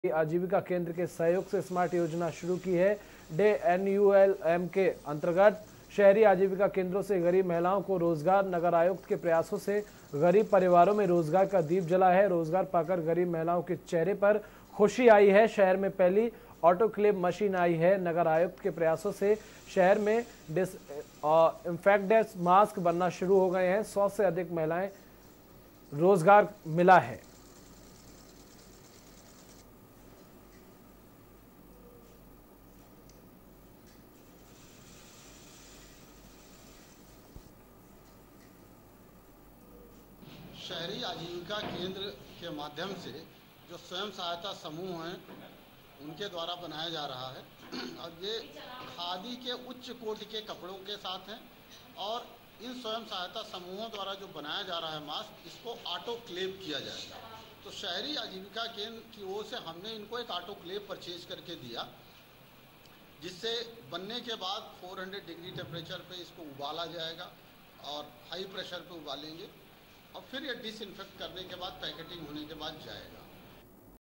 आजीविका केंद्र के सहयोग से स्मार्ट योजना शुरू की है। NULM के अंतर्गत शहरी आजीविका केंद्रों से गरीब महिलाओं को रोजगार। नगर आयुक्त के प्रयासों से गरीब परिवारों में रोजगार का दीप जला है। रोजगार पाकर गरीब महिलाओं के चेहरे पर खुशी आई है। शहर में पहली ऑटोक्लेव मशीन आई है। नगर आयुक्त के प्रयासों से शहर में इंफेक्टेड मास्क बनना शुरू हो गए हैं। 100 से अधिक महिलाएं रोजगार मिला है। शहरी आजीविका केंद्र के माध्यम से जो स्वयं सहायता समूह हैं उनके द्वारा बनाया जा रहा है और ये खादी के उच्च कोटि के कपड़ों के साथ हैं और इन स्वयं सहायता समूहों द्वारा जो बनाया जा रहा है मास्क, इसको ऑटोक्लेव किया जाएगा। तो शहरी आजीविका केंद्र की ओर से हमने इनको एक ऑटोक्लेव परचेज करके दिया, जिससे बनने के बाद 400 डिग्री टेम्परेचर पे इसको उबाला जाएगा और हाई प्रेशर पे उबालेंगे और फिर ये डिसइंफेक्ट करने के बाद पैकेटिंग होने के बाद जाएगा।